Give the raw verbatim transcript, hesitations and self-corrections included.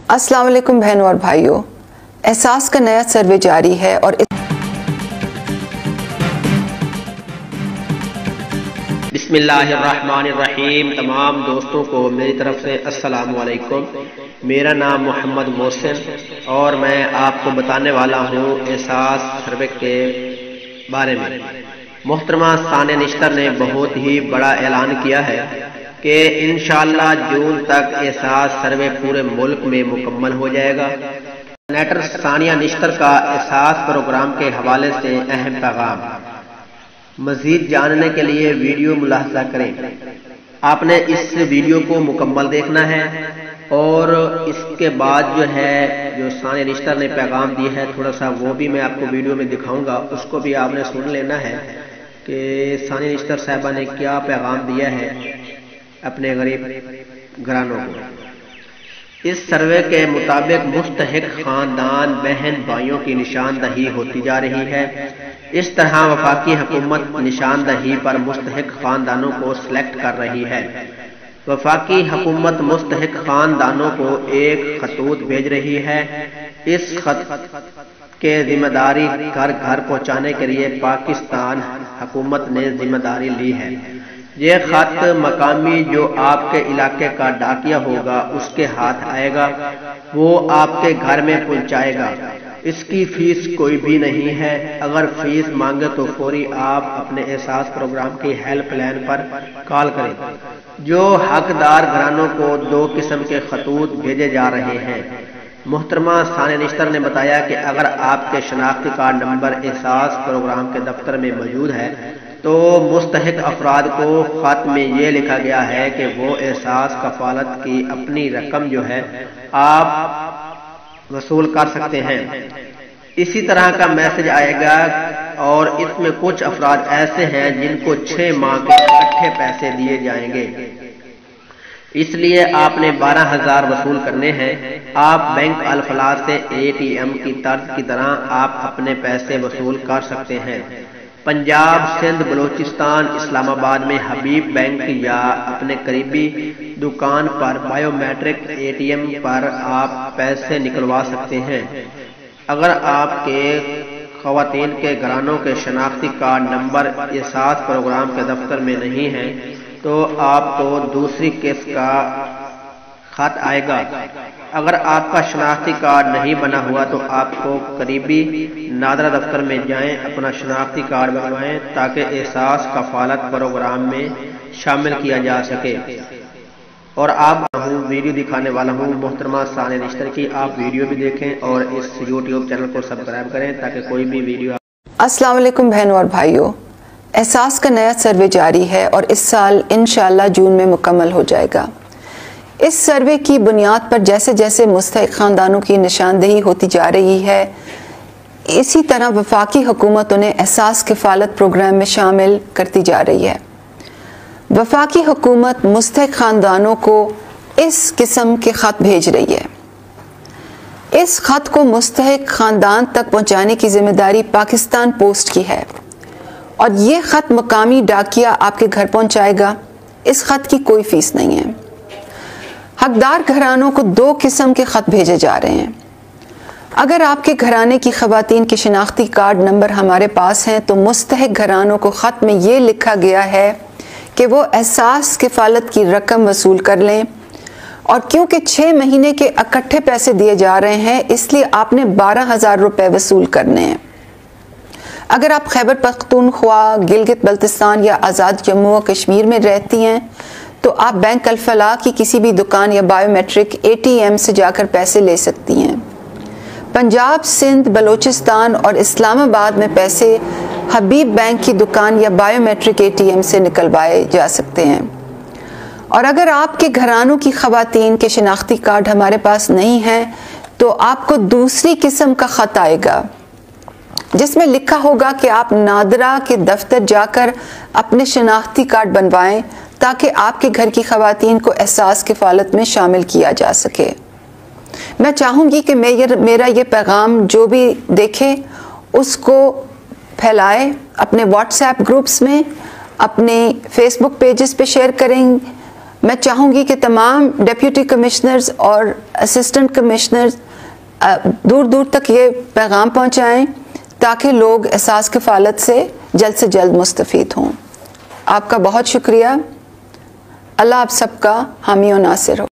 अस्सलाम वालेकुम बहनों और भाइयों, एहसास का नया सर्वे जारी है और बिस्मिल्लाहिर्रहमानिर्रहीम। तमाम दोस्तों को मेरी तरफ से अस्सलाम वालेकुम। मेरा नाम मोहम्मद मोहसिन और मैं आपको बताने वाला हूँ एहसास सर्वे के बारे में। मोहतरमा सानिया निश्तर ने बहुत ही बड़ा ऐलान किया है कि इंशाअल्लाह जून तक एहसास सर्वे पूरे मुल्क में मुकम्मल हो जाएगा। सेनेटर सानिया निश्तर का एहसास प्रोग्राम के हवाले से अहम पैगाम। मजीद जानने के लिए वीडियो मुलाहजा करें। आपने इस वीडियो को मुकम्मल देखना है और इसके बाद जो है जो सानिया निश्तर ने पैगाम दिया है थोड़ा सा वो भी मैं आपको वीडियो में दिखाऊंगा, उसको भी आपने सुन लेना है कि सानिया निश्तर साहिबा ने क्या पैगाम दिया है अपने गरीब घरानों को। इस सर्वे के मुताबिक मुस्तहिक खानदान बहन भाइयों की निशानदही होती जा रही है। इस तरह वफाकी हुकूमत निशानदही पर मुस्तहिक खानदानों को सिलेक्ट कर रही है। वफाकी हुकूमत मुस्तहिक खानदानों को एक खतूत भेज रही है। इस खत के जिम्मेदारी घर घर पहुंचाने के लिए पाकिस्तान हुकूमत ने जिम्मेदारी ली है। ये खत मकामी जो आपके इलाके का डाकिया होगा उसके हाथ आएगा, वो आपके घर में पहुंचाएगा। इसकी फीस कोई भी नहीं है। अगर फीस मांगे तो फौरी आप अपने एहसास प्रोग्राम की हेल्प लाइन पर कॉल करें। जो हकदार घरानों को दो किस्म के खतूत भेजे जा रहे हैं। मोहतरमा सानिया निश्तर ने बताया कि अगर आपके शनाख्ती कार्ड नंबर एहसास प्रोग्राम के दफ्तर में मौजूद है तो मुस्तहिक अफराद को खत में ये लिखा गया है कि वो एहसास कफालत की अपनी रकम जो है आप वसूल कर सकते हैं। इसी तरह का मैसेज आएगा और इसमें कुछ अफराद ऐसे हैं जिनको छह माह के इकट्ठे पैसे दिए जाएंगे, इसलिए आपने बारह हजार वसूल करने हैं। आप बैंक अल-फलाह से ए टी एम की तर्ज की तरह आप अपने पैसे वसूल कर सकते हैं। पंजाब, सिंध, बलूचिस्तान, इस्लामाबाद में हबीब बैंक या अपने करीबी दुकान पर बायोमेट्रिक ए टी एम पर आप पैसे निकलवा सकते हैं। अगर आपके खवातीन के घरानों के शनाख्ती कार्ड नंबर एहसास प्रोग्राम के दफ्तर में नहीं है तो आपको दूसरी किस्त का खत आएगा। अगर आपका शनाख्ती कार्ड नहीं बना हुआ तो आपको करीबी नादरा दफ्तर में जाएं, अपना शनाख्ती कार्ड बनवाएं ताकि एहसास कफालत प्रोग्राम में शामिल किया जा सके। और आप वीडियो दिखाने वाला हूँ मोहतरमा सानिया निश्तर की, आप वीडियो भी देखें और इस यूट्यूब चैनल को सब्सक्राइब करें ताकि कोई भी वीडियो। अस्सलाम वालेकुम बहनों और भाइयों, एहसास का नया सर्वे जारी है और इस साल इंशाअल्लाह जून में मुकम्मल हो जाएगा। इस सर्वे की बुनियाद पर जैसे जैसे मुस्तहिक खानदानों की निशानदही होती जा रही है, इसी तरह वफाकी हुकूमत उन्हें एहसास किफ़ालत प्रोग्राम में शामिल करती जा रही है। वफाकी हुकूमत मुस्तहिक खानदानों को इस किस्म के ख़त भेज रही है। इस ख़त को मुस्तहिक खानदान तक पहुँचाने की जिम्मेदारी पाकिस्तान पोस्ट की है और ये ख़त मकामी डाकिया आपके घर पहुँचाएगा। इस ख़त की कोई फ़ीस नहीं है। हकदार घरानों को दो किस्म के ख़त भेजे जा रहे हैं। अगर आपके घराने की ख़वातीन के शनाख्ती कार्ड नंबर हमारे पास हैं तो मुस्तहिक घरानों को ख़त में ये लिखा गया है कि वो एहसास किफ़ालत की रकम वसूल कर लें और क्योंकि छः महीने के इकट्ठे पैसे दिए जा रहे हैं इसलिए आपने बारह हज़ार रुपये वसूल करने हैं। अगर आप खैबर पख्तूनख्वा, गिलगित बल्तिस्तान या आज़ाद जम्मू और कश्मीर में रहती हैं तो आप बैंक अल-फलाह की किसी भी दुकान या बायोमेट्रिक ए टी एम से जाकर पैसे ले सकती हैं। पंजाब, सिंध, बलूचिस्तान और इस्लामाबाद में पैसे हबीब बैंक की दुकान या बायोमेट्रिक ए टी एम से निकलवाए जा सकते हैं। और अगर आपके घरानों की खवातीन के शनाख्ती कार्ड हमारे पास नहीं हैं तो आपको दूसरी किस्म का ख़त आएगा जिसमें लिखा होगा कि आप नादरा के दफ्तर जाकर अपने शनाख्ती कार्ड बनवाएं ताकि आपके घर की खवातीन को एहसास किफ़ालत में शामिल किया जा सके। मैं चाहूँगी कि मेरा ये पैगाम जो भी देखे उसको फैलाए, अपने व्हाट्सएप ग्रुप्स में, अपने फेसबुक पेजेस पे शेयर करें, میں چاہوں گی کہ تمام ڈیپیوٹی کمشنرز اور اسسٹنٹ کمشنرز دور دور تک یہ پیغام پہنچائیں تاکہ لوگ احساس کفالت سے جلد سے جلد مستفید ہوں۔ آپ کا بہت شکریہ۔ اللہ آپ سب کا حامی و ناصر ہو۔